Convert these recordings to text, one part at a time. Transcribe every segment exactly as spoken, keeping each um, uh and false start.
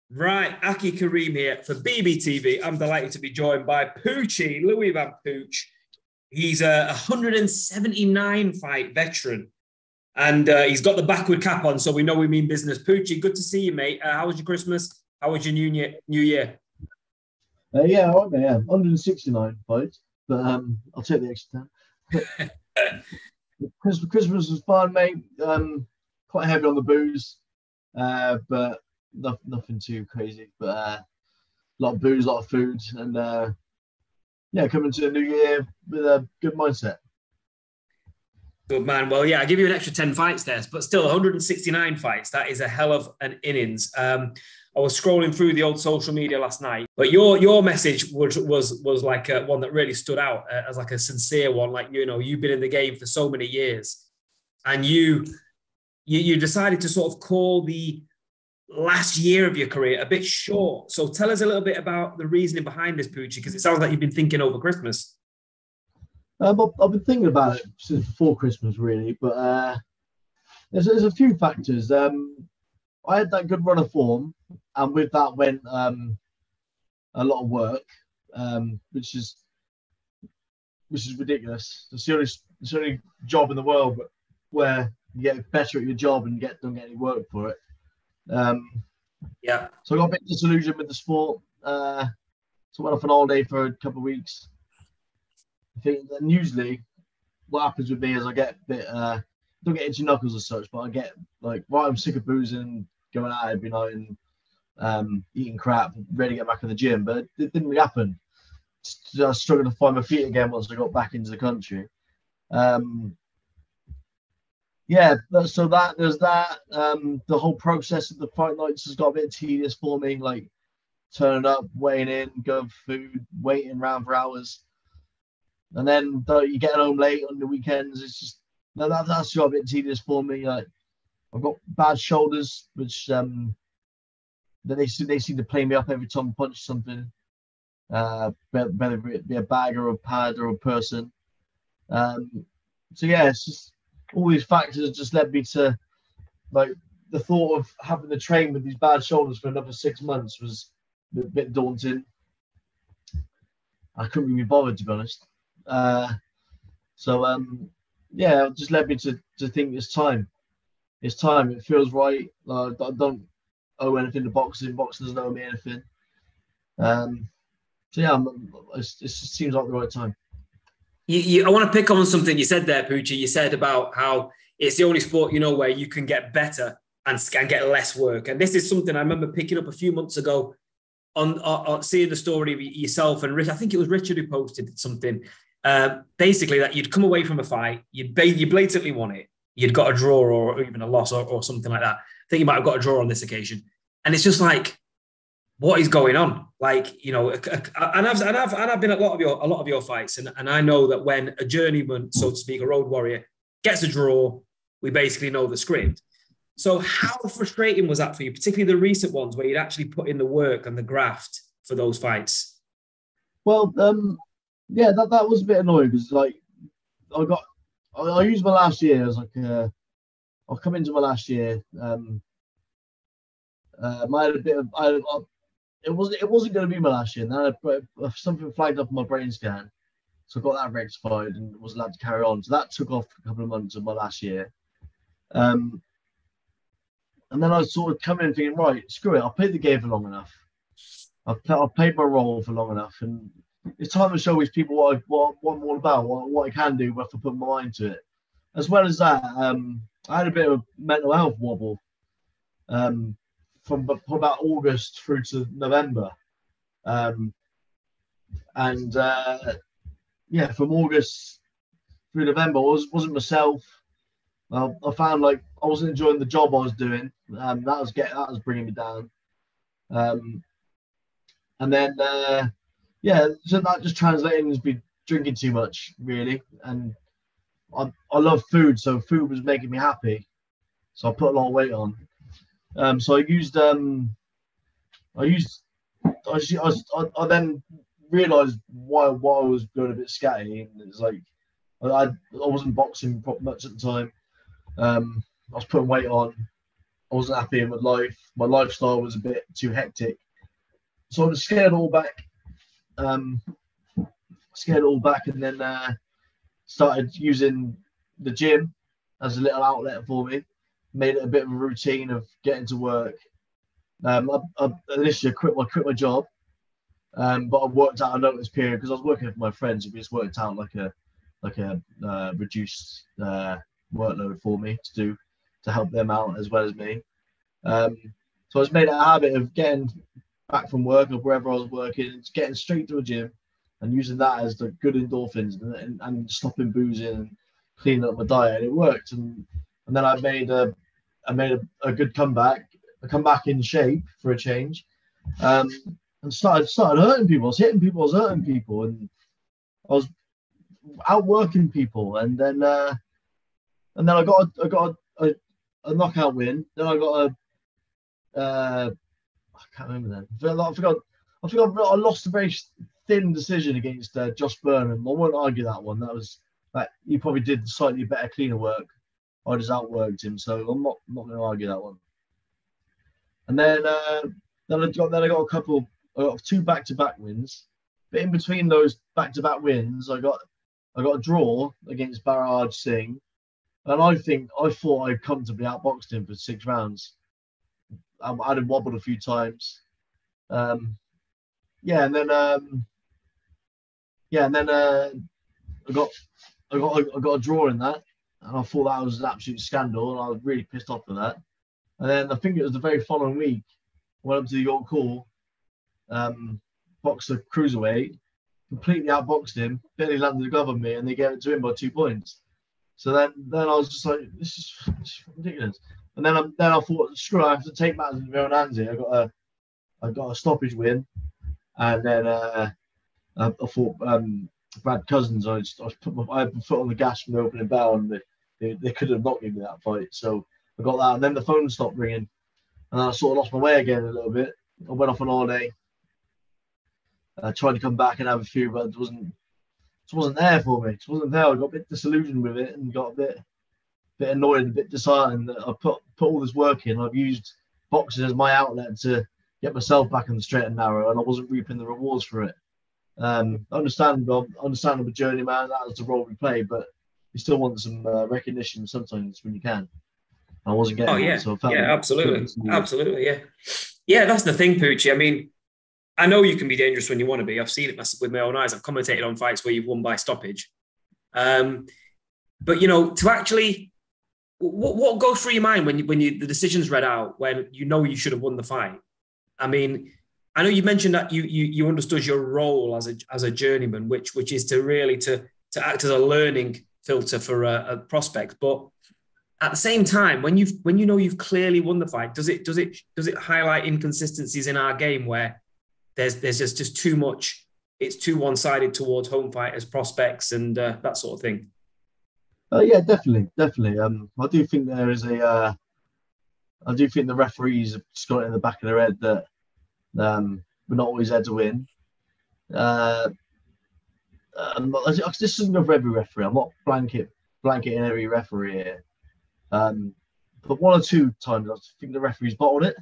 Right, Aki Kareem here for B B T V. I'm delighted to be joined by Poochie, Louis Van Pooch. He's a one hundred seventy-nine fight veteran, and uh, he's got the backward cap on, so we know we mean business. Poochie, good to see you, mate. Uh, how was your Christmas? How was your New Year? New Year? Uh, yeah, all right, mate, yeah, one hundred sixty-nine fights, but um, I'll take the extra time. Christmas, Christmas was fun, mate. Um, quite heavy on the booze, uh, but no, nothing too crazy. But uh, a lot of booze, a lot of food, and uh, yeah, coming to the new year with a good mindset. Good man. Well, yeah, I give you an extra ten fights there, but still one hundred sixty-nine fights. That is a hell of an innings. Um, I was scrolling through the old social media last night, but your your message was was was like a, one that really stood out uh, as like a sincere one. Like, you know, you've been in the game for so many years, and you you, you decided to sort of call the last year of your career a bit short. So tell us a little bit about the reasoning behind this, Poochie, because it sounds like you've been thinking over Christmas. Um, I've, I've been thinking about it since before Christmas, really, but uh, there's, there's a few factors. Um, I had that good run of form, and with that went um, a lot of work, um, which is which is ridiculous. It's the only it's the only job in the world where you get better at your job and you get don't get any work for it. Um, yeah. So I got a bit disillusioned with the sport. Uh, so I went off on holiday for a couple of weeks. I think, and usually what happens with me is I get a bit, uh, don't get itchy knuckles as such, but I get like, right, I'm sick of boozing, going out every night and um, eating crap, ready to get back in the gym. But it, it didn't really happen. I was struggling to find my feet again once I got back into the country. Um, yeah, so that there's that. Um, the whole process of the fight nights has got a bit tedious for me, like turning up, weighing in, going for food, waiting around for hours. And then though you get home late on the weekends, it's just that, that's got a bit tedious for me. Like I've got bad shoulders, which um, they they seem to play me up every time I punch something. Uh, whether it be a bag or a pad or a person. Um, so yeah, it's just all these factors just led me to like the thought of having to train with these bad shoulders for another six months was a bit daunting. I couldn't really be bothered, to be honest. Uh, so um, yeah, it just led me to to think it's time. It's time. It feels right. Uh, I don't owe anything to boxing. Boxing doesn't owe me anything. Um, so yeah, I'm, it's, it just seems like the right time. You, you, I want to pick on something you said there, Poochie. You said about how it's the only sport, you know, where you can get better and, and get less work. And this is something I remember picking up a few months ago on, on, on seeing the story of yourself and Rich. I think it was Richard who posted something. Uh, basically, that you'd come away from a fight, you'd you blatantly won it, you'd got a draw or even a loss or, or something like that. I think you might have got a draw on this occasion, and it's just like, what is going on? Like, you know, and I've and I've and I've been at a lot of your a lot of your fights, and, and I know that when a journeyman, so to speak, a road warrior gets a draw, we basically know the script. So, how frustrating was that for you, particularly the recent ones where you'd actually put in the work and the graft for those fights? Well, um, yeah, that, that was a bit annoying because like I got I, I used my last year as like uh, I'll come into my last year. Um, uh, I had a bit of I. I It wasn't. It wasn't going to be my last year. And then I, something flagged up on my brain scan, so I got that rectified and was allowed to carry on. So that took off a couple of months of my last year. Um, and then I was sort of coming in thinking, right, screw it. I've played the game for long enough. I've, I've played my role for long enough, and it's time to show these people what I, what, what I'm all about, what, what I can do if I put my mind to it. As well as that, um, I had a bit of a mental health wobble. Um, From, from about August through to November. Um, and uh, yeah, from August through November, I was, wasn't myself. Uh, I found like I wasn't enjoying the job I was doing. Um, that was get that was bringing me down. Um, and then uh, yeah, so that just translated into be drinking too much, really. And I, I love food, so food was making me happy. So I put a lot of weight on. Um, so I used, um, I used, I, I, I then realised why why I was going a bit scatty. And it's like I I wasn't boxing much at the time. Um, I was putting weight on, I wasn't happy with life. My lifestyle was a bit too hectic. So I just scared it all back. Um, scared it all back and then uh, started using the gym as a little outlet for me. Made it a bit of a routine of getting to work. Um, I, I initially quit my quit my job, um, but I worked out a notice period because I was working with my friends. It just worked out like a like a uh, reduced uh, workload for me to do to help them out as well as me. Um, so I just made it a habit of getting back from work or wherever I was working, getting straight to a gym and using that as the good endorphins and, and, and stopping boozing and cleaning up my diet. And it worked. And and then I made a I made a, a good comeback. I come back in shape for a change, um, and started started hurting people. I was hitting people, I was hurting people, and I was outworking people. And then uh, and then I got a, I got a, a, a knockout win. Then I got a uh, I can't remember then. I forgot. I forgot. I lost a very thin decision against uh, Josh Burnham. I won't argue that one. That was like he probably did slightly better, cleaner work. I just outworked him, so I'm not not going to argue that one. And then, uh, then I got then I got a couple, I got two back-to-back wins. But in between those back-to-back wins, I got I got a draw against Barraj Singh, and I think I thought I comfortably outboxed him for six rounds. Um, I had wobbled a few times. Um, yeah, and then um, yeah, and then uh, I got I got I got a draw in that, and I thought that was an absolute scandal, and I was really pissed off with that. And then I think it was the very following week, I went up to the York Hall, um, boxed the cruiserweight, completely outboxed him, barely landed a glove on me, and they gave it to him by two points. So then, then I was just like, this is, this is ridiculous. And then I, then I thought, screw it, I have to take matters into my own hands here. I got a, I got a stoppage win, and then uh, I, I thought um, Brad Cousins. I just I put my, I had my foot on the gas from the opening bell, and they, they, they could have not given me that fight. So I got that, and then the phone stopped ringing, and I sort of lost my way again a little bit. I went off on holiday, uh, tried to come back and have a few, but it wasn't, it wasn't there for me. It wasn't there. I got a bit disillusioned with it and got a bit, bit annoyed, a bit disheartened that I put put all this work in. I've used boxing as my outlet to get myself back on the straight and narrow, and I wasn't reaping the rewards for it. Um, understandable, understandable journeyman. That was the role we play, but you still want some uh, recognition sometimes when you can. I wasn't getting. Oh yeah, it, so I felt yeah, absolutely, absolutely, yeah, yeah. That's the thing, Poochie. I mean, I know you can be dangerous when you want to be. I've seen it with my own eyes. I've commentated on fights where you've won by stoppage. Um, but you know, to actually, what, what goes through your mind when you, when you the decision's read out, when you know you should have won the fight? I mean, I know you mentioned that you you you understood your role as a as a journeyman, which which is to really to to act as a learning filter for a, a prospect, but at the same time, when you when you know you've clearly won the fight, does it does it does it highlight inconsistencies in our game where there's there's just, just too much, it's too one-sided towards home fighters, prospects, and uh, that sort of thing? Uh, yeah, definitely, definitely. Um, I do think there is a. Uh, I do think the referees have just got it in the back of their head that um, we're not always there to win. Uh, um, this isn't for every referee. I'm not blanket blanketing every referee here. Um, but one or two times, I think the referees bottled it.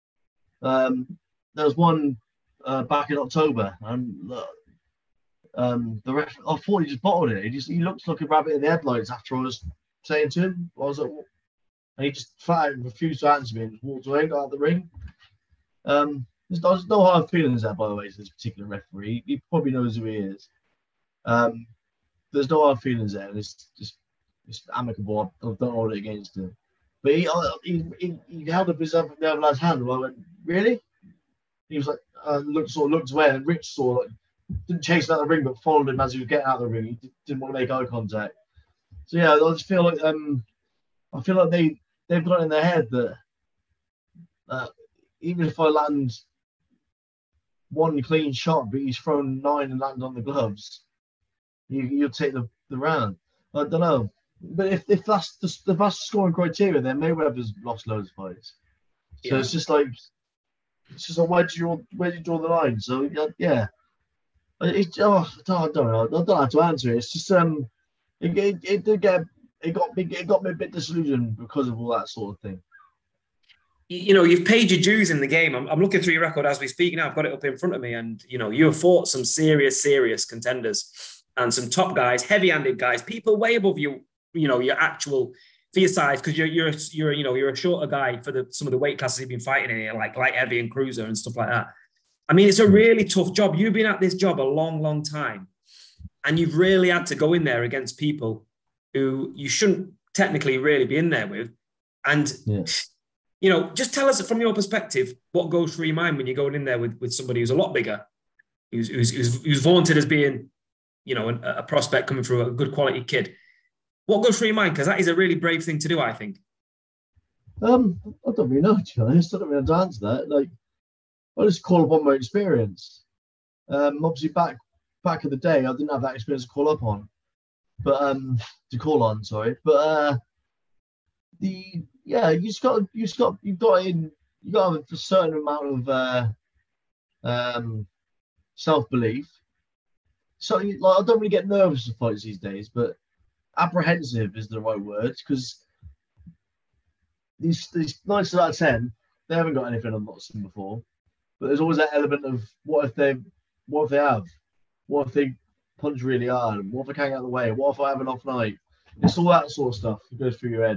Um, there was one uh, back in October, and uh, um, the ref, I thought he just bottled it. He just he looked like a rabbit in the headlights after I was saying to him. I was like, what? And he just flat out refused to answer me and just walked away, got out of the ring. Um, there's, there's no hard feelings there, by the way, to this particular referee. He probably knows who he is. Um, there's no hard feelings there. It's just it's amicable. I don't hold it against him. But he he, he, he held up his other, the other lad's hand, and I went, really? He was like, uh, looked sort of looked away, and Rich sort of like, didn't chase him out of the ring, but followed him as he was getting out of the ring. He didn't want to make eye contact. So yeah, I just feel like um, I feel like they they've got it in their head that uh, even if I land one clean shot, but he's thrown nine and landed on the gloves, you you'll take the, the round. I don't know. But if, if that's the if that's the scoring criteria, then Mayweather's lost loads of fights. So yeah. it's just like it's just like where do you where do you draw the line? So yeah, it, oh, I don't know. I don't have to answer it. It's just um, it it, it did get it got me it got me a bit disillusioned because of all that sort of thing. you know, you've paid your dues in the game. I'm, I'm looking through your record as we speak now. I've got it up in front of me. And, you know, you have fought some serious, serious contenders and some top guys, heavy-handed guys, people way above you, you know, your actual, for your size, because you're, you're, you're, you know, you're a shorter guy for the some of the weight classes you've been fighting in here, like light, heavy and cruiser and stuff like that. I mean, it's a really tough job. You've been at this job a long, long time. And you've really had to go in there against people who you shouldn't technically really be in there with. And, yeah. you know, just tell us from your perspective, what goes through your mind when you're going in there with, with somebody who's a lot bigger, who's, who's, who's, who's vaunted as being, you know, a, a prospect coming through a good quality kid. What goes through your mind? Because that is a really brave thing to do, I think. Um, I don't really know, to be honest. I don't really know how to answer that. Like, I just call upon my experience. Um, obviously, back back in the day, I didn't have that experience to call up on, but um, to call on, sorry. But uh, the yeah, you just got you just got you got in you got to have a certain amount of uh, um, self belief. So, like, I don't really get nervous in fights these days, but apprehensive is the right word, because these these nine out of ten, they haven't got anything I've not seen before. But there's always that element of what if they, what if they have, what if they punch really hard, what if I can't get out of the way, what if I have an off night? It's all that sort of stuff that goes through your head.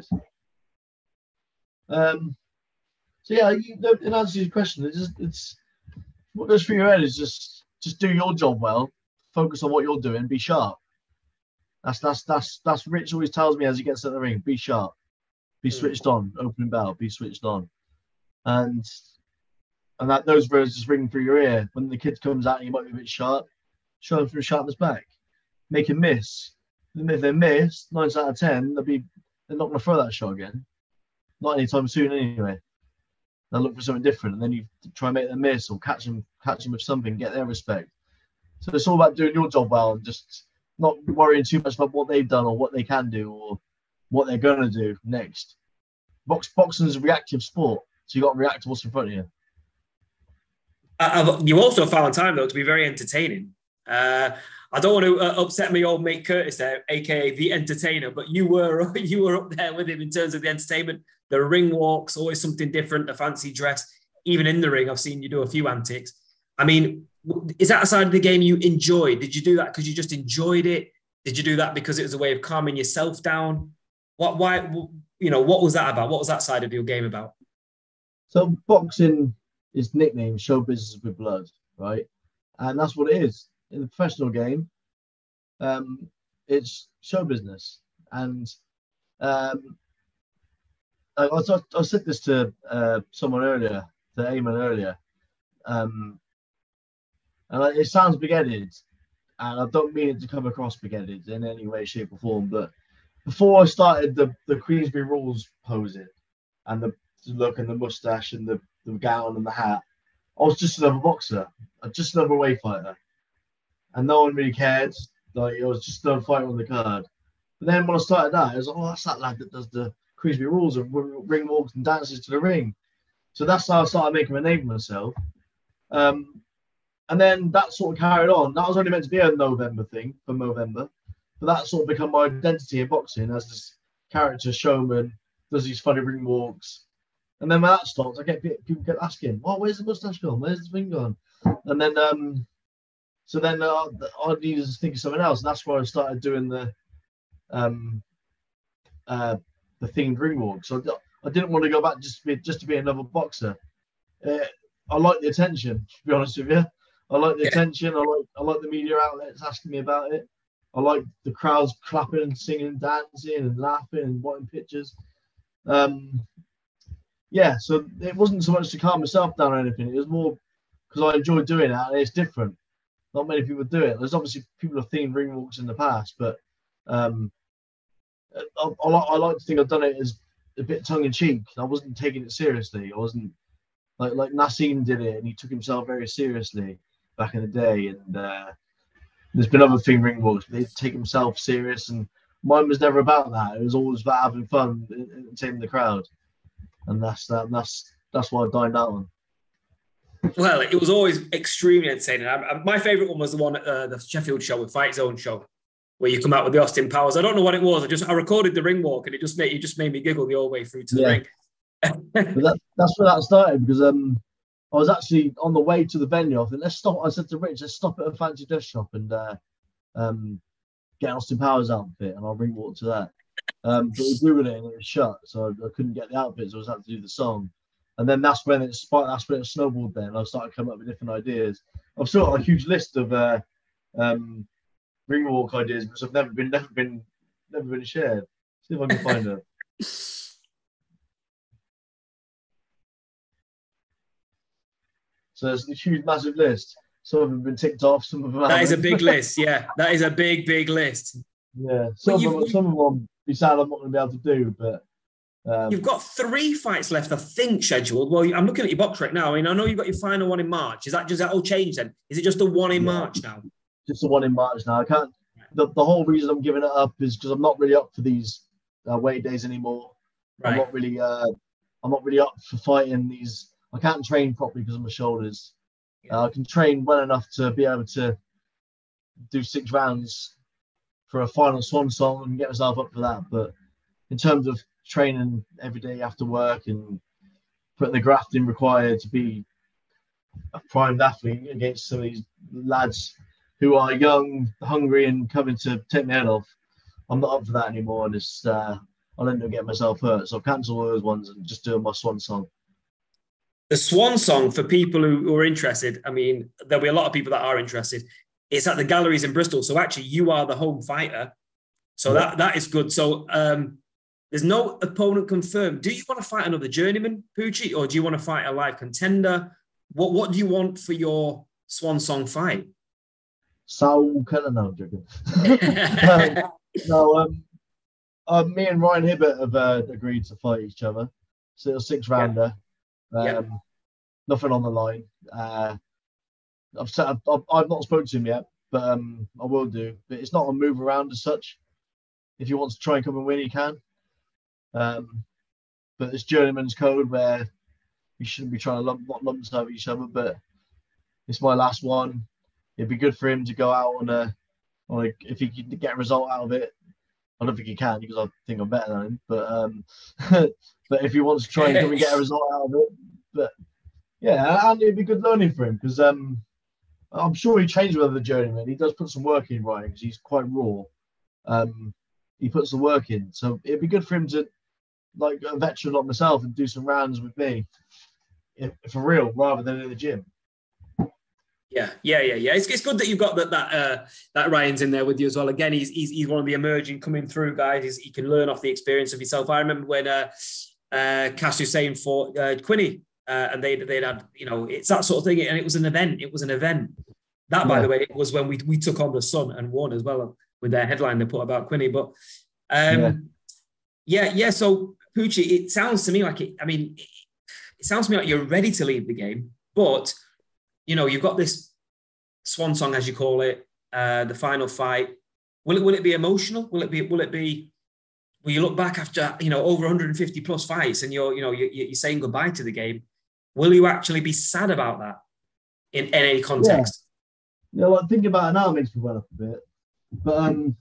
Um. So yeah, you, in answer to your question, it's just, it's what goes through your head is just just do your job well, focus on what you're doing, be sharp. That's that's that's that's Rich always tells me as he gets in the ring, be sharp, be switched on, opening bell, be switched on, and. And that those words just ring through your ear. When the kid comes out and you might be a bit sharp, show him through sharpness back. Make him miss. And if they miss, nine out of ten, they'll be they're not going to throw that shot again. Not anytime soon anyway. They'll look for something different, and then you try and make them miss or catch them, catch them with something, get their respect. So it's all about doing your job well and just not worrying too much about what they've done or what they can do or what they're going to do next. Box boxing is a reactive sport, so you got to react to what's in front of you. Uh, you also found time, though, to be very entertaining. Uh, I don't want to uh, upset my old mate Curtis there, a k a the entertainer, but you were you were up there with him in terms of the entertainment. The ring walks, always something different, the fancy dress. Even in the ring, I've seen you do a few antics. I mean, is that a side of the game you enjoyed? Did you do that because you just enjoyed it? Did you do that because it was a way of calming yourself down? What, why, you know, what was that about? What was that side of your game about? So boxing... It's nicknamed show business with blood, right? And that's what it is. In the professional game, um, it's show business. And um, I, I, I said this to uh, someone earlier, to Eamon earlier, um, and I, it sounds big-headed, and I don't mean it to come across big-headed in any way, shape, or form, but before I started the, the Queensberry rules posing and the look and the mustache and the the gown and the hat, I was just another boxer, just another way fighter, and no one really cared. Like, it was just another fighter on the card. But then when I started that, it was like, oh, that's that lad that does the Queensberry rules and ring walks and dances to the ring. So that's how I started making a name for myself. Um, and then that sort of carried on. That was only meant to be a November thing for November, but that sort of become my identity in boxing as this character showman, does these funny ring walks. And then when that stopped, I get people kept asking, "Oh, where's the mustache gone? Where's the thing gone?" And then, um, so then uh, I needed to think of something else, and that's why I started doing the, um, uh, the themed ring walk. So I didn't want to go back just to be just to be another boxer. Uh, I like the attention, to be honest with you. I like the yeah. attention. I like I like the media outlets asking me about it. I like the crowds clapping and singing, dancing and laughing and wanting pictures. Um. Yeah, so it wasn't so much to calm myself down or anything. It was more because I enjoy doing that, and it's different. Not many people do it. There's obviously people have themed ring walks in the past, but um, I, I, I like to think I've done it as a bit tongue in cheek. I wasn't taking it seriously. I wasn't like like Nassim did it, and he took himself very seriously back in the day. And uh, there's been other themed ring walks, but they take himself serious, and mine was never about that. It was always about having fun and entertaining the crowd. And that's that. That's that's why I dined out on. Well, it was always extremely entertaining. I, I, my favourite one was the one at uh, the Sheffield show with Fight Zone show, where you come out with the Austin Powers. I don't know what it was. I just I recorded the ring walk, and it just made it just made me giggle the whole way through to the yeah. ring. But that, that's where that started because um, I was actually on the way to the venue. I think let's stop. I said to Rich, let's stop at a fancy dress shop and uh, um, get Austin Powers outfit, and I'll ring walk to that. Um, but we blew it and it was shut, so I, I couldn't get the outfit, so I was had to do the song. And then that's when it spiked. That's when it snowballed. Then I started coming up with different ideas. I've still got a huge list of uh, um, ring walk ideas, which have never been, never been, never been shared. See if I can find it. So it's a huge, massive list. Some of them have been ticked off. Some of them That haven't. is a big list. Yeah, that is a big, big list. Yeah, some of them, some of them be sad I'm not going to be able to do, but um, you've got three fights left, I think, scheduled. Well, I'm looking at your box right now. I mean, I know you've got your final one in March. Is that just that all changed then? Is it just the one in yeah, March now? Just the one in March now. I can't. The, the whole reason I'm giving it up is because I'm not really up for these uh, weight days anymore. Right. I'm not really. Uh, I'm not really up for fighting these. I can't train properly because of my shoulders. Yeah. Uh, I can train well enough to be able to do six rounds for a final swan song and get myself up for that. But in terms of training every day after work and putting the grafting required to be a primed athlete against some of these lads who are young, hungry, and coming to take my head off, I'm not up for that anymore. And it's, uh, I'll end up getting myself hurt. So I've cancelled all those ones and just doing my swan song. The swan song, for people who, who are interested, I mean, there'll be a lot of people that are interested. It's at the galleries in Bristol. So actually, you are the home fighter. So yeah. that that is good. So um, there's no opponent confirmed. Do you want to fight another journeyman, Poochie, or do you want to fight a live contender? What What do you want for your swan song fight? Saul Keller, no, I'm joking. um, no, um, uh, me and Ryan Hibbert have uh, agreed to fight each other. So it's a six rounder. Yeah. Um, yeah. Nothing on the line. Uh, I've, set, I've I've not spoken to him yet, but um, I will do. But it's not a move around as such. If he wants to try and come and win, he can. Um, but it's journeyman's code where you shouldn't be trying to lump not lumps over each other. But it's my last one. It'd be good for him to go out on a on a if he can get a result out of it. I don't think he can because I think I'm better than him. But um, but if he wants to try and come and get a result out of it, but yeah, and it'd be good learning for him because um, I'm sure he trains with the journeyman. He does put some work in, Ryan, because he's quite raw. Um, he puts the work in, so it'd be good for him to, like a veteran like myself, and do some rounds with me, if, for real, rather than in the gym. Yeah, yeah, yeah, yeah. It's, it's good that you've got that that uh, that Ryan's in there with you as well. Again, he's he's, he's one of the emerging coming through guys. He's, he can learn off the experience of himself. I remember when uh, uh, Cass Hussein fought uh, Quinny, uh, and they they'd had, you know, it's that sort of thing, and it was an event. It was an event. That, yeah. By the way, it was when we we took on the Sun and won as well with their headline they put about Quinny. But um, yeah. yeah, yeah. So Poochie, it sounds to me like it. I mean, it, it sounds to me like you're ready to leave the game, but you know, you've got this swan song, as you call it, uh, the final fight. Will it will it be emotional? Will it be will it be? Will you look back after, you know, over one hundred fifty plus fights and you're you know you're, you're saying goodbye to the game? Will you actually be sad about that in, in any context? Yeah, yeah, like thinking about it now makes me well up a bit. But um,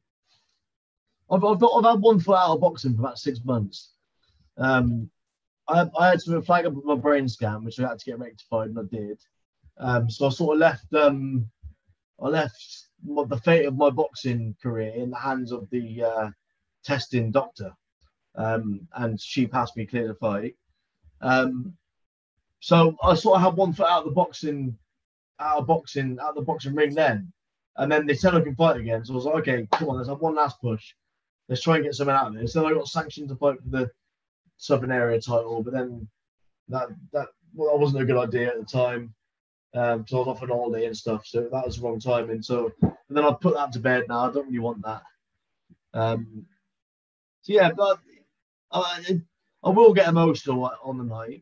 I've I've, got, I've had one foot out of boxing for about six months. Um, I I had to flag up with my brain scan, which I had to get rectified, and I did. Um, so I sort of left. Um, I left my, the fate of my boxing career in the hands of the uh, testing doctor, um, and she passed me clear to fight. Um, so I sort of had one foot out of the boxing, out of boxing, out of the boxing ring then, and then they said I can fight again. So I was like, okay, come on, let's have one last push. Let's try and get something out of this. So I got sanctioned to fight for the Southern Area title, but then that that well, that wasn't a good idea at the time. Um, so I was off on holiday and stuff, so that was the wrong timing. So and then I put that to bed now. I don't really want that. Um, so yeah, but I, I will get emotional on the night.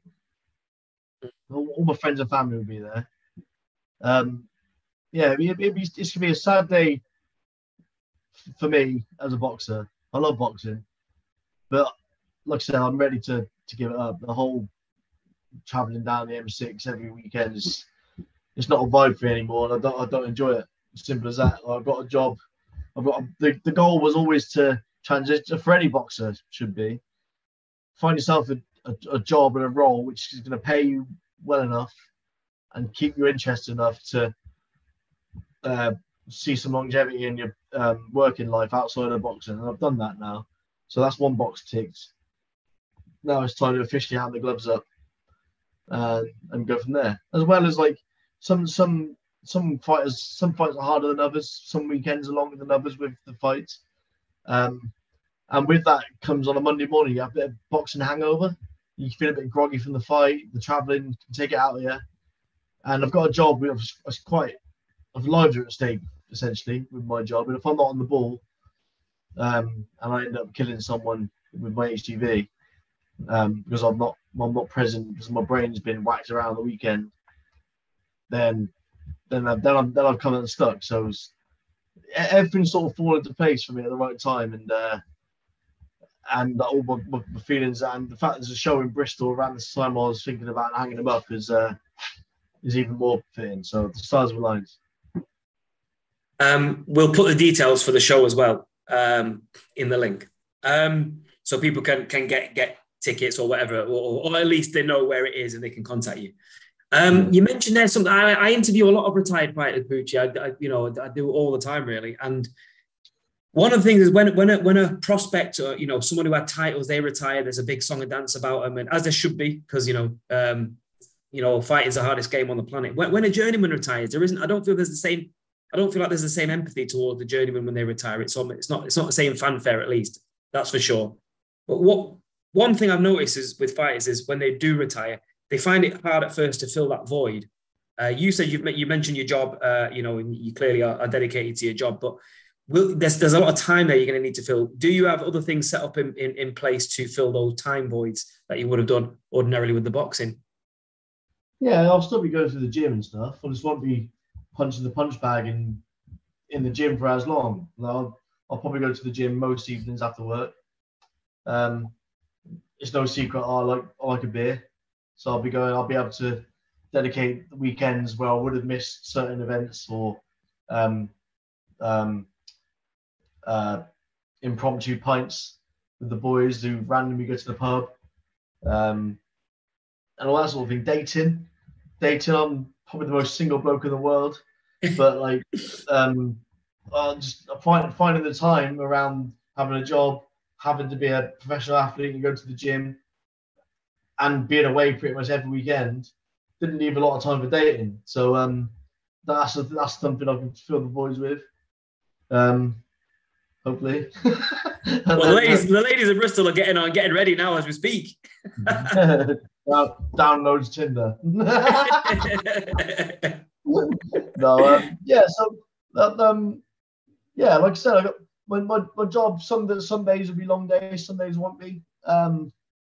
All my friends and family will be there. Um, yeah, it, it, it, it's gonna be a sad day for me as a boxer. I love boxing, but like I said, I'm ready to to give it up. The whole traveling down the M six every weekend is. It's not a vibe for me anymore, and I don't, I don't enjoy it. Simple as that. I've got a job. I've got a, the, the goal was always to transition, for any boxer should be, find yourself a, a, a job and a role which is going to pay you well enough and keep you interested enough to uh, see some longevity in your um, working life outside of boxing. And I've done that now. So that's one box ticked. Now it's time to officially hang the gloves up uh, and go from there. As well as like some some some fighters, some fights are harder than others. Some weekends are longer than others with the fights. Um, and with that comes on a Monday morning, you have a bit of boxing hangover. You feel a bit groggy from the fight. The travelling can take it out of you. And I've got a job where I've quite, I've lives are at stake essentially with my job. And if I'm not on the ball, um, and I end up killing someone with my H T V, um, because I'm not, I'm not present because my brain's been whacked around the weekend, then, then, I've, then I'm, then I've come unstuck. So it's, everything's sort of fallen into place for me at the right time, and uh, and all my, my, my feelings, and the fact there's a show in Bristol around this time I was thinking about hanging them up is uh, is even more fitting. So the stars were aligned. Um, we'll put the details for the show as well um, in the link, um, so people can can get get tickets or whatever, or, or at least they know where it is and they can contact you. Um, you mentioned there's something. I, I interview a lot of retired fighters, Poochie. I, I, you know, I do it all the time, really. And one of the things is when when a, when a prospect or you know someone who had titles, they retire. There's a big song and dance about them, and as there should be, because you know, um, you know, fighting's the hardest game on the planet. When, when a journeyman retires, there isn't. I don't feel there's the same. I don't feel like there's the same empathy toward the journeyman when they retire. It's it's not it's not the same fanfare, at least. That's for sure. But what one thing I've noticed is with fighters is when they do retire, they find it hard at first to fill that void. Uh, you said you've you mentioned your job, uh, you know, and you clearly are, are dedicated to your job, but will, there's there's a lot of time there you're going to need to fill. Do you have other things set up in, in, in place to fill those time voids that you would have done ordinarily with the boxing? Yeah, I'll still be going to the gym and stuff. I just won't be punching the punch bag in in the gym for as long. I'll, I'll probably go to the gym most evenings after work. Um, it's no secret I like I like a beer. So I'll be going, I'll be able to dedicate the weekends where I would have missed certain events or um, um, uh, impromptu pints with the boys who randomly go to the pub um, and all that sort of thing. Dating, dating, I'm probably the most single bloke in the world, but like um, uh, just find, finding the time around having a job, having to be a professional athlete and go to the gym, and being away pretty much every weekend, didn't leave a lot of time for dating. So um, that's a, that's something I can fill the voids with. Um, hopefully. Well, then, the ladies, the ladies of Bristol are getting on, getting ready now as we speak. Well, downloads Tinder. No, um, yeah. So that, um, yeah, like I said, I got my my, my job. Some some days will be long days, some days won't be. Um,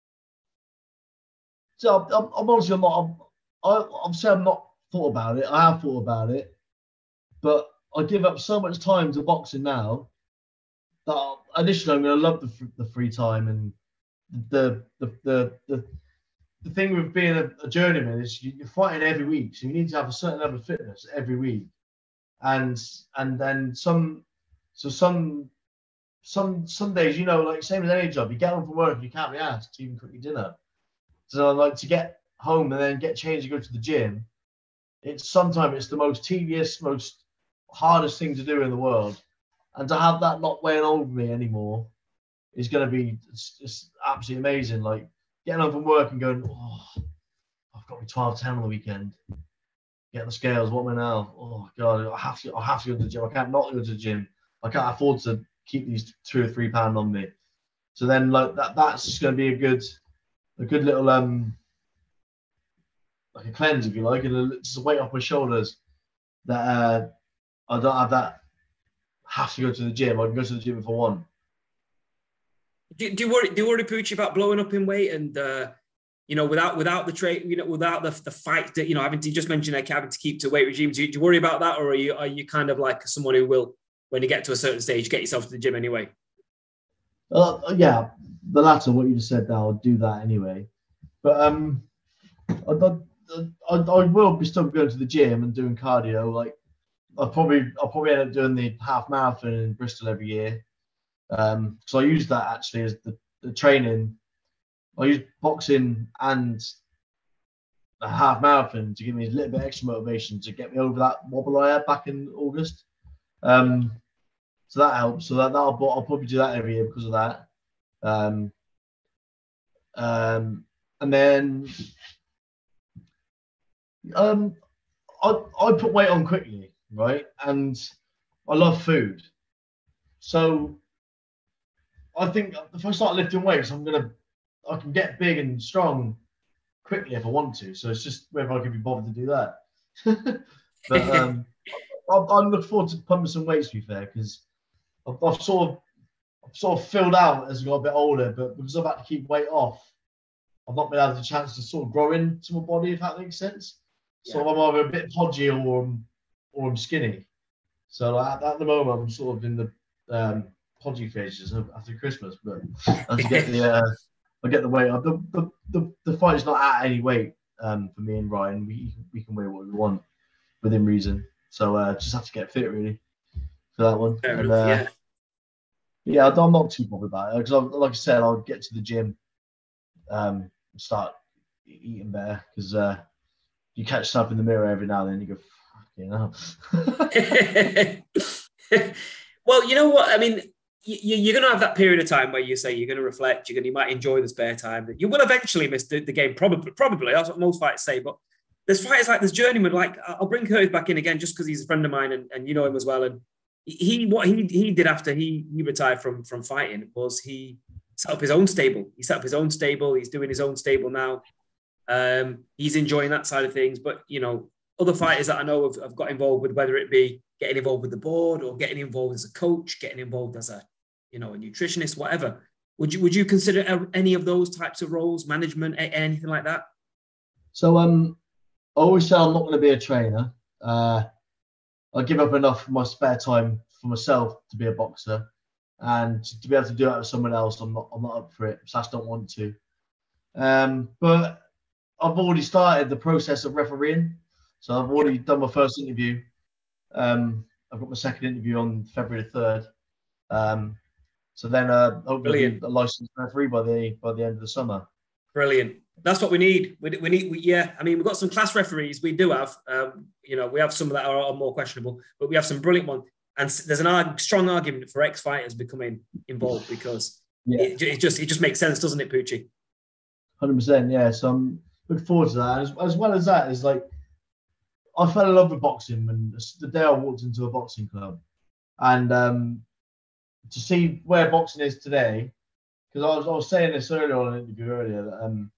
So I'm, I'm honestly, I'm not. I'm, I, I'm saying I'm not thought about it. I have thought about it, but I give up so much time to boxing now that initially I'm going to love the the free time and the the the the, the thing with being a, a journeyman is you, you're fighting every week, so you need to have a certain level of fitness every week, and and then some so some some some days, you know, like same as any job, you get home from work and you can't be asked to even cook your dinner. So like to get home and then get changed and go to the gym, it's sometimes it's the most tedious, most hardest thing to do in the world. And to have that not weighing over me anymore is going to be it's, it's absolutely amazing. Like getting home from work and going, oh, I've got me twelve ten on the weekend. Get the scales. What am I now? Oh God, I have to. I have to go to the gym. I can't not go to the gym. I can't afford to keep these two or three pound on me. So then, like that, that's just going to be a good. A good little um, like a cleanse, if you like, and a, just a weight off my shoulders that uh, I don't have that have to go to the gym. I can go to the gym if I want. Do, do you worry? Do you worry, Poochie, about blowing up in weight and uh, you know, without without the trade, you know, without the the fight that you know, having to just mention like having to keep to weight regime. Do you, do you worry about that, or are you are you kind of like someone who will, when you get to a certain stage, get yourself to the gym anyway? Uh, yeah, the latter, what you just said there, I'll do that anyway. But um, I, I, I will be still going to the gym and doing cardio. Like I'll probably I'll probably end up doing the half marathon in Bristol every year. Um, so I use that actually as the, the training I use boxing and a half marathon to give me a little bit extra motivation to get me over that wobble I had back in August. Um, so that helps. So that that'll, I'll probably do that every year because of that. Um, um, and then um, I I put weight on quickly, right? And I love food, so I think if I start lifting weights, I'm gonna I can get big and strong quickly if I want to. So it's just whether I can be bothered to do that. But um, I'm, I'm looking forward to pumping some weights, to be fair, because I've, I've sort of I've sort of filled out as I got a bit older, but because I've had to keep weight off, I've not been able the chance to sort of grow into my body, if that makes sense. Yeah. So I'm either a bit podgy or I'm, or I'm skinny. So at, at the moment, I'm sort of in the um, podgy phases after Christmas, but as I get the uh, I get the weight up. The, the, the, the fight is not at any weight um, for me and Ryan. We we can weigh what we want within reason. So uh, just have to get fit really for that one. Fair and, enough, uh, yeah. Yeah, I'm not too bothered about it because, like I said, I'll get to the gym, um, and start eating better because uh, you catch yourself in the mirror every now and then. You go, fucking hell. Well, you know what? I mean, you, you're going to have that period of time where you say you're going to reflect. You're going, you might enjoy the spare time. You will eventually miss the, the game, probably. Probably that's what most fighters say. But there's fighters like this journeyman. Like I'll bring Curtis back in again just because he's a friend of mine and, and you know him as well. And he what he he did after he he retired from from fighting was he set up his own stable. He set up his own stable. He's doing his own stable now. Um, he's enjoying that side of things. But you know, other fighters that I know have, have got involved with, whether it be getting involved with the board or getting involved as a coach, getting involved as a you know a nutritionist, whatever. Would you would you consider any of those types of roles, management, anything like that? So um, I always say I'm not going to be a trainer. Uh, I give up enough of my spare time for myself to be a boxer, and to be able to do it with someone else, I'm not. I'm not up for it. So I just don't want to. Um, but I've already started the process of refereeing, so I've already done my first interview. Um, I've got my second interview on February third. Um, so then, uh, hopefully, I'll be a licensed referee by the by the end of the summer. Brilliant. That's what we need. We, we need, we, yeah. I mean, we've got some class referees. We do have, um, you know, we have some that are, are more questionable, but we have some brilliant ones. And there's an arg- strong argument for ex-fighters becoming involved because yeah. it, it just it just makes sense, doesn't it, Poochie? one hundred percent, yeah. So I'm looking forward to that. As, as well as that, is like I fell in love with boxing when the day I walked into a boxing club, and um, to see where boxing is today, because I was I was saying this earlier on an interview earlier that um.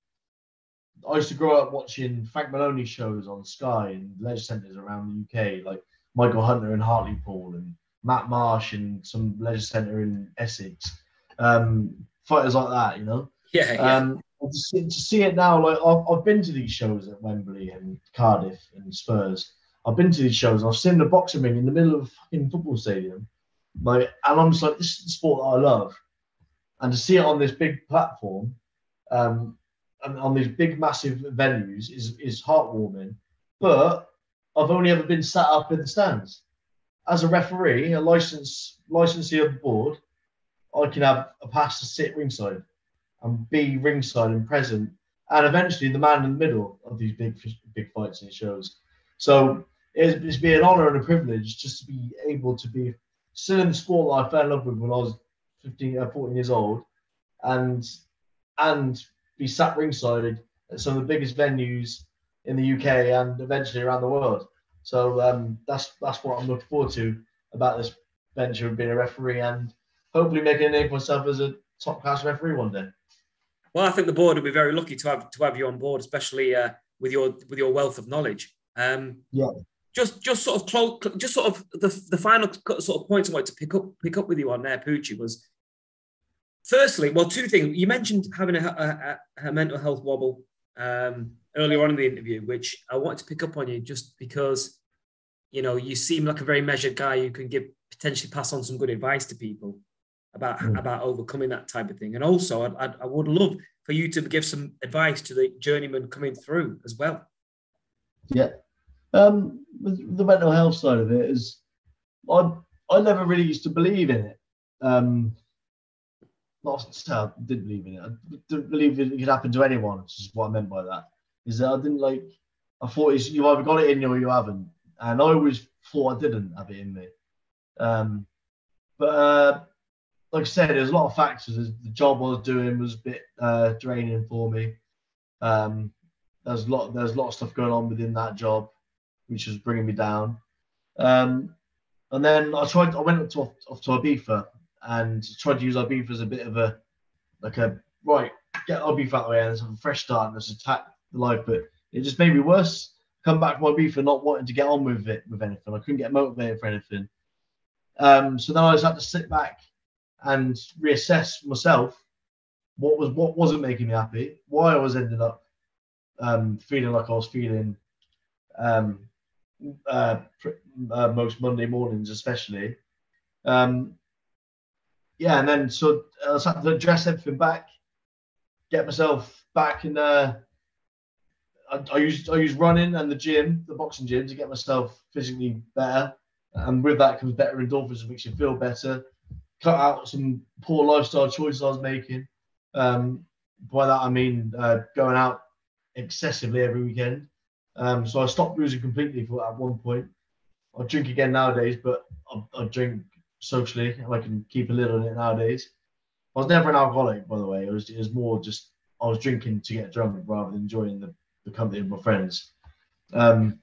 I used to grow up watching Frank Maloney shows on Sky and leisure centres around the U K, like Michael Hunter in Hartlepool and Matt Marsh in some leisure centre in Essex. Um, fighters like that, you know. Yeah, yeah. Um, to, see, to see it now, like I've, I've been to these shows at Wembley and Cardiff and Spurs. I've been to these shows and I've seen the boxing ring in the middle of a fucking football stadium. Like, and I'm just like, this is the sport that I love. And to see it on this big platform, um, and on these big, massive venues is, is heartwarming. But I've only ever been sat up in the stands. As a referee, a license, licensee of the board, I can have a pass to sit ringside and be ringside and present, and eventually the man in the middle of these big, big fights and shows. So it's, it's been an honour and a privilege just to be able to be still in the sport that I fell in love with when I was fifteen, fourteen years old, and and be sat ringside at some of the biggest venues in the U K and eventually around the world. So um, that's that's what I'm looking forward to about this venture of being a referee and hopefully making a name for myself as a top class referee one day. Well, I think the board will be very lucky to have to have you on board, especially uh, with your with your wealth of knowledge. Um, yeah. Just just sort of close, just sort of the the final sort of points I wanted to pick up pick up with you on there, Poochie, was. Firstly, well, two things. You mentioned having a, a, a mental health wobble um, earlier on in the interview, which I wanted to pick up on you just because, you know, you seem like a very measured guy who can give potentially pass on some good advice to people about mm. about overcoming that type of thing. And also, I'd, I'd, I would love for you to give some advice to the journeyman coming through as well. Yeah. Um, with the mental health side of it is, I I never really used to believe in it. Um, not to say I didn't believe in it. I didn't believe it could happen to anyone, which is what I meant by that. Is that I didn't like, I thought it's, you either got it in you or you haven't. And I always thought I didn't have it in me. Um, but uh, like I said, there's a lot of factors. The job I was doing was a bit uh, draining for me. Um, there's a lot, there's a lot of stuff going on within that job, which was bringing me down. Um, and then I tried, I went up to, off, off to Ibiza and tried to use Ibiza as a bit of a, like a, right, get Ibiza out of the way and have a fresh start and just attack the life. But it just made me worse. Come back from Ibiza not wanting to get on with it, with anything. I couldn't get motivated for anything. Um, so then I just had to sit back and reassess myself. What was what wasn't making me happy? Why I was ending up um, feeling like I was feeling um, uh, uh, most Monday mornings, especially. Um, yeah, and then so I just had to address everything back, get myself back in. Uh, I, I used I used running and the gym, the boxing gym, to get myself physically better, and with that comes better endorphins, which makes you feel better. Cut out some poor lifestyle choices I was making. Um, by that I mean uh, going out excessively every weekend. Um, so I stopped boozing completely for at one point. I drink again nowadays, but I, I drink socially, and I can keep a lid on it nowadays. I was never an alcoholic, by the way. It was it was more just I was drinking to get drunk rather than enjoying the, the company of my friends. Um,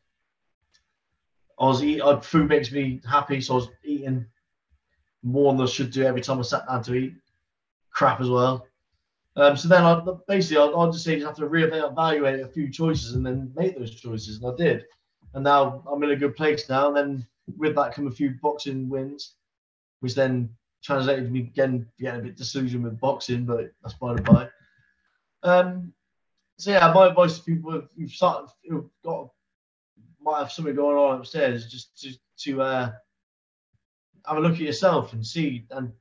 I was eat. I, food makes me happy, so I was eating more than I should do every time I sat down to eat. Crap as well. Um, so then I basically I'll, I'll just say you have to reevaluate a few choices and then make those choices, and I did. And now I'm in a good place now. And then with that come a few boxing wins, which then translated to me again getting a bit disillusioned with boxing, but that's by the by. Um, so yeah, my advice to people who've started, who've got might have something going on upstairs, just to to uh, have a look at yourself and see and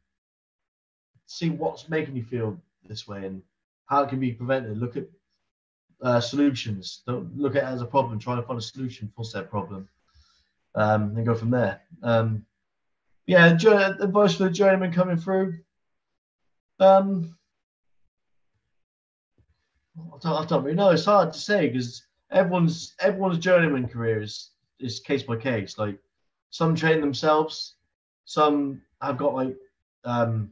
see what's making you feel this way and how it can be prevented. Look at uh, solutions. Don't look at it as a problem. Try and find a solution for said problem, um, and go from there. Um, yeah, advice for the journeyman coming through. Um, I don't, I don't really know. It's hard to say because everyone's everyone's journeyman career is is case by case. Like some train themselves, some have got like um,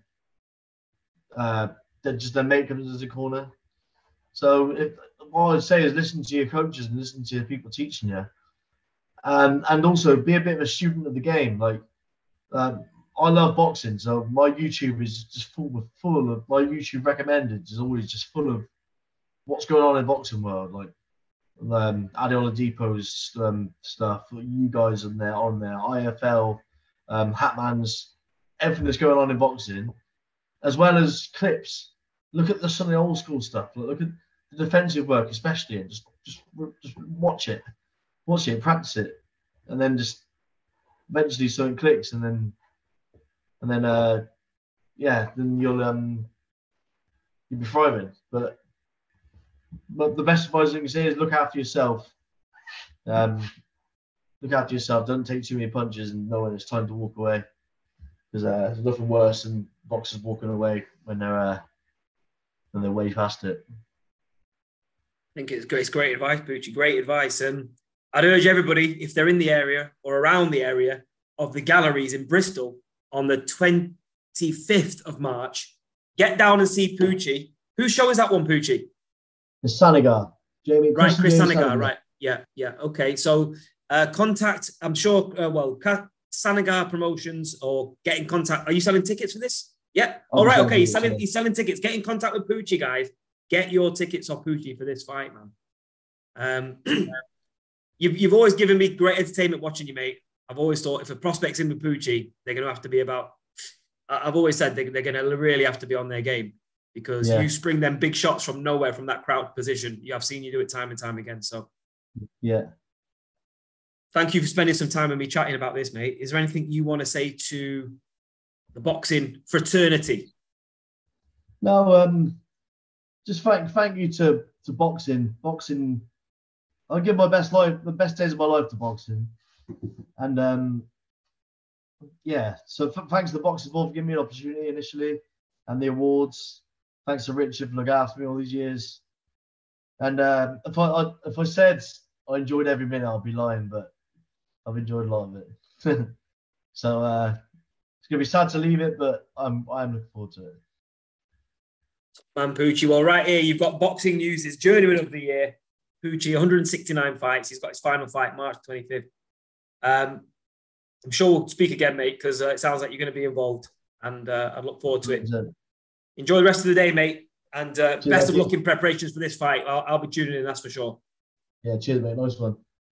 uh, they're just their mate comes as a corner. So if, what I'd say is listen to your coaches and listen to the people teaching you, and and also be a bit of a student of the game. Like um, I love boxing, so my YouTube is just full of full of my YouTube recommended is always just full of what's going on in the boxing world, like um, Adeola Depot's um, stuff, you guys on there, on there, I F L, um, Hatman's, everything that's going on in boxing, as well as clips. Look at the some of the old school stuff. Look at the defensive work, especially, and just just just watch it, watch it, practice it, and then just eventually something clicks, and then and then uh, yeah, then you'll um you'll be thriving. But But the best advice I can say is look after yourself. Um, look after yourself. Don't take too many punches and know when it's time to walk away. Because uh, there's nothing worse than boxers walking away when they're uh, when they're way past it. I think it's great, it's great advice, Poochie. Great advice. And I'd urge everybody, if they're in the area or around the area of the galleries in Bristol on the twenty-fifth of March, get down and see Poochie. Whose show is that one, Poochie? The Sanagar. Jamie, right, Chris Sanagar, Sanagar, right. Yeah, yeah. Okay. So uh, contact, I'm sure, uh, well, Sanagar Promotions or get in contact. Are you selling tickets for this? Yeah. All right. Okay. He's selling, he's selling tickets. Get in contact with Poochie, guys. Get your tickets off Poochie for this fight, man. Um, you've, you've always given me great entertainment watching you, mate. I've always thought if a prospect's in with Poochie, they're going to have to be about, I've always said they, they're going to really have to be on their game. Because yeah. you spring them big shots from nowhere from that crowd position. I've seen you do it time and time again. So, yeah. Thank you for spending some time with me chatting about this, mate. Is there anything you want to say to the boxing fraternity? No, um, just thank thank you to to boxing. Boxing, I'll give my best life, the best days of my life to boxing, and um, yeah. So f- thanks to the Boxing Ball for giving me an opportunity initially. and the awards. Thanks to Richard for looking after me all these years. And um, if I, I if I said I enjoyed every minute, I'd be lying, but I've enjoyed a lot of it. So uh, it's gonna be sad to leave it, but I'm I'm looking forward to it. Man, Poochie. Well, right here you've got boxing news. It's journeyman of the year. Poochie, one hundred sixty-nine fights. He's got his final fight March twenty-fifth. Um, I'm sure we'll speak again, mate, because uh, it sounds like you're going to be involved, and uh, I look forward to it. Enjoy the rest of the day, mate, and uh, best of luck in preparations for this fight. I'll, I'll be tuning in, that's for sure. Yeah, cheers, mate. Nice one.